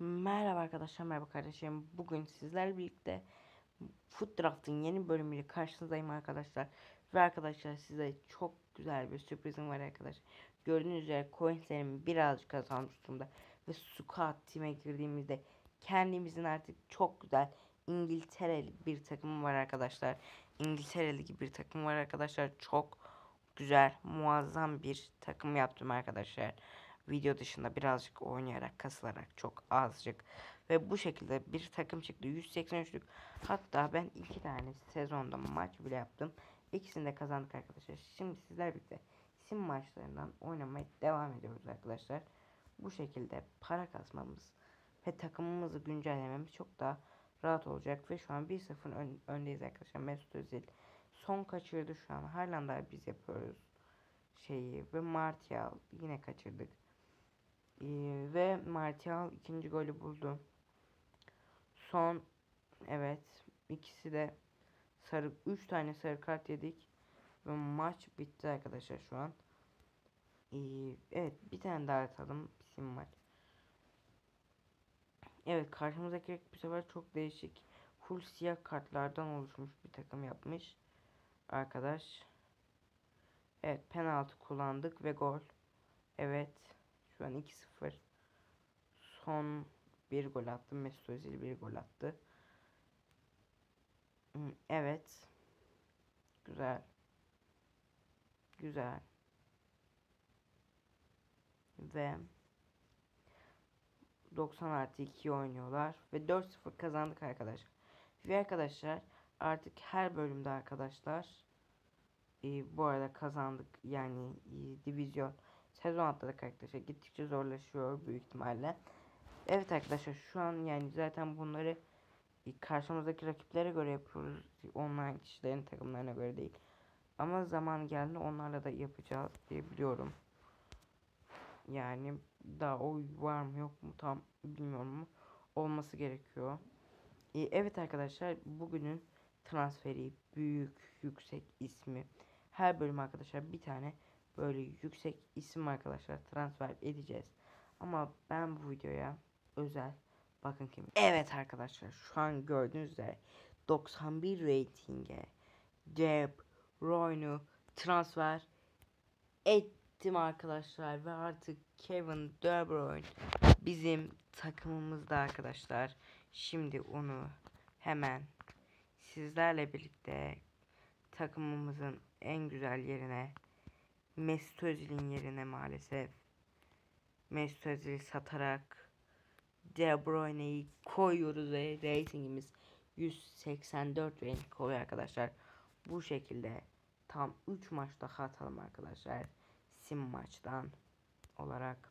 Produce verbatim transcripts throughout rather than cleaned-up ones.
Merhaba arkadaşlar, merhaba kardeşim. Bugün sizlerle birlikte Foot Draft'ın yeni bölümüyle karşınızdayım arkadaşlar. Ve arkadaşlar size çok güzel bir sürprizim var arkadaşlar. Gördüğünüz üzere coinslerimi birazcık kazanmış durumda. Ve Squad Team'e girdiğimizde kendimizin artık çok güzel İngiltereli bir takımı var arkadaşlar. İngiltereli gibi bir takım var arkadaşlar. Çok güzel, muazzam bir takım yaptım arkadaşlar. Video dışında birazcık oynayarak, kasılarak çok azıcık ve bu şekilde bir takım çıktı. yüz seksen üçlük. Hatta ben iki tane sezonda maç bile yaptım. İkisini de kazandık arkadaşlar. Şimdi sizler birlikte sim maçlarından oynamaya devam ediyoruz arkadaşlar. Bu şekilde para kasmamız ve takımımızı güncellememiz çok daha rahat olacak ve şu an bir sıfır ön, öndeyiz arkadaşlar. Mesut Özil son kaçırdı şu an. Haaland'a biz yapıyoruz şeyi ve Martial yine kaçırdık. Ee, ve Martial ikinci golü buldu. Son evet ikisi de sarı, üç tane sarı kart yedik ve maç bitti arkadaşlar şu an. Ee, evet bir tane daha atalım bizim maç. Evet karşımızdaki bu sefer çok değişik full siyah kartlardan oluşmuş bir takım yapmış arkadaş. Evet penaltı kullandık ve gol. Evet şu an iki sıfır. Son bir gol attı. Mesut Özil bir gol attı. Evet. Güzel. Güzel. Ve doksan artı iki oynuyorlar. Ve dört sıfır kazandık arkadaşlar. Ve arkadaşlar artık her bölümde arkadaşlar e, bu arada kazandık. Yani e, divizyon sezon atladık arkadaşlar. Gittikçe zorlaşıyor büyük ihtimalle. Evet arkadaşlar şu an yani zaten bunları e, karşımızdaki rakiplere göre yapıyoruz. Online kişilerin takımlarına göre değil. Ama zaman geldi onlarla da yapacağız diye biliyorum. Yani daha o var mı yok mu tam bilmiyorum ama olması gerekiyor. Ee, evet arkadaşlar bugünün transferi büyük yüksek ismi. Her bölüm arkadaşlar bir tane böyle yüksek isim arkadaşlar transfer edeceğiz. Ama ben bu videoya özel bakın kim. Evet arkadaşlar şu an gördüğünüz üzere doksan bir ratinge De Bruyne'u transfer ettim arkadaşlar ve artık Kevin De Bruyne bizim takımımızda arkadaşlar. Şimdi onu hemen sizlerle birlikte takımımızın en güzel yerine Mesut Özil'in yerine maalesef Mesut Özil'i satarak De Bruyne'yi koyuyoruz ve ratingimiz yüz seksen dört rating oluyor arkadaşlar. Bu şekilde tam üç maç daha atalım arkadaşlar. Sim maçtan olarak.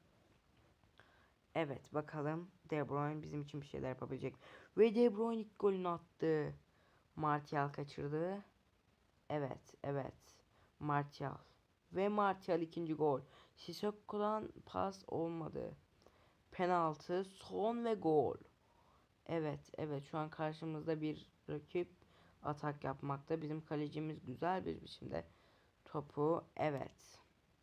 Evet bakalım De Bruyne bizim için bir şeyler yapabilecek. Ve De Bruyne ilk golünü attı. Martial kaçırdı. Evet evet. Martial. Ve Martial ikinci gol. Sissoko'dan pas olmadı. Penaltı son ve gol. Evet evet şu an karşımızda bir rakip atak yapmakta. Bizim kalecimiz güzel bir biçimde topu evet.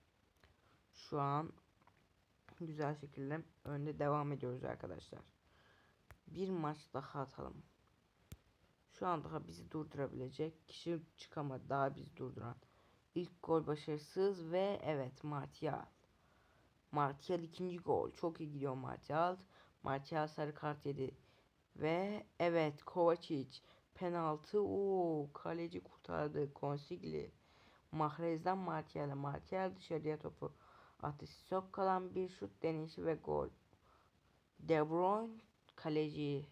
Şu an güzel şekilde önde devam ediyoruz arkadaşlar. Bir maç daha atalım. Şu an daha bizi durdurabilecek kişi çıkamadı. Daha bizi durduran. İlk gol başarısız ve evet Martial. Martial ikinci gol. Çok iyi gidiyor Martial. Martial sarı kart yedi. Ve evet Kovacic penaltı. Oo, kaleci kurtardı. Consigli. Mahrez'den Martial'e. Martial dışarıya topu attı. Sok kalan bir şut deneyişi ve gol. De Bruyne kaleci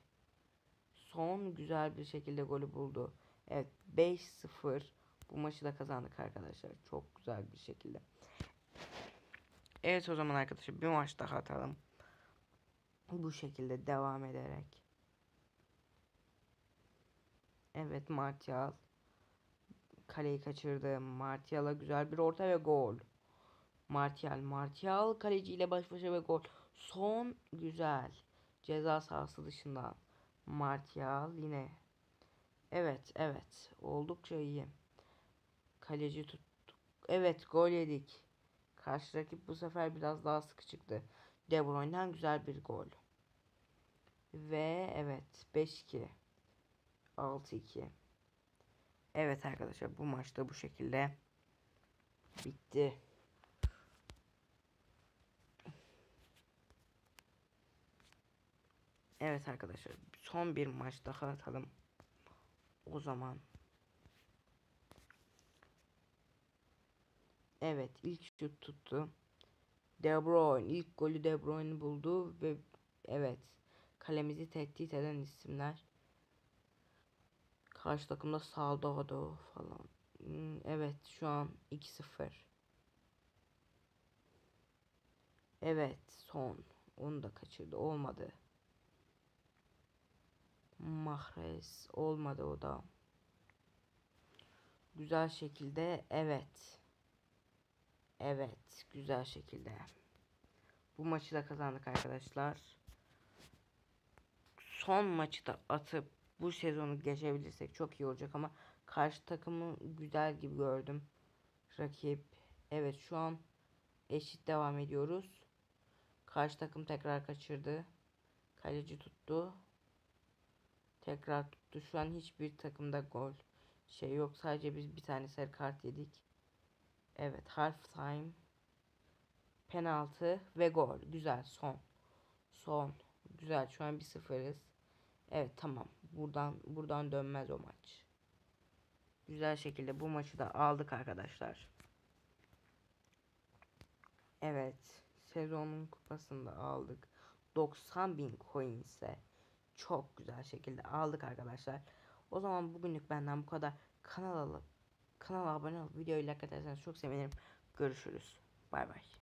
son güzel bir şekilde golü buldu. Evet beş sıfır bu maçı da kazandık arkadaşlar. Çok güzel bir şekilde. Evet o zaman arkadaşlar bir maç daha atalım. Bu şekilde devam ederek. Evet Martial kaleyi kaçırdı. Martial'a güzel bir orta ve gol. Martial Martial kaleciyle baş başa ve gol. Son güzel. Ceza sahası dışından. Martial yine. Evet evet oldukça iyi. Kaleci tuttuk. Evet gol yedik. Karşı rakip bu sefer biraz daha sıkı çıktı. De Bruyne'den güzel bir gol. Ve evet beş iki. altı iki. Evet arkadaşlar bu maçta bu şekilde bitti. Evet arkadaşlar son bir maç daha atalım. O zaman. Evet ilk şut tuttu. De Bruyne ilk golü De Bruyne buldu ve evet kalemizi tehdit eden isimler. Karşı takımda Saldado falan. Hmm, evet şu an iki sıfır. Evet son. Onu da kaçırdı. Olmadı. Mahrez olmadı o da. Güzel şekilde evet. Evet güzel şekilde. Bu maçı da kazandık arkadaşlar. Son maçı da atıp bu sezonu geçebilirsek çok iyi olacak ama karşı takımı güzel gibi gördüm. Rakip. Evet şu an eşit devam ediyoruz. Karşı takım tekrar kaçırdı. Kaleci tuttu. Tekrar tuttu. Şu an hiçbir takımda gol şey yok. Sadece biz bir tane sarı kart yedik. Evet half time. Penaltı ve gol. Güzel son. Son. Güzel şu an bir sıfırız. Evet tamam. Buradan buradan dönmez o maç. Güzel şekilde bu maçı da aldık arkadaşlar. Evet. Sezonun kupasını da aldık. doksan bin coins'e çok güzel şekilde aldık arkadaşlar. O zaman bugünlük benden bu kadar. Kanala kanala abone olup videoyu like atarsanız çok sevinirim. Görüşürüz. Bay bay.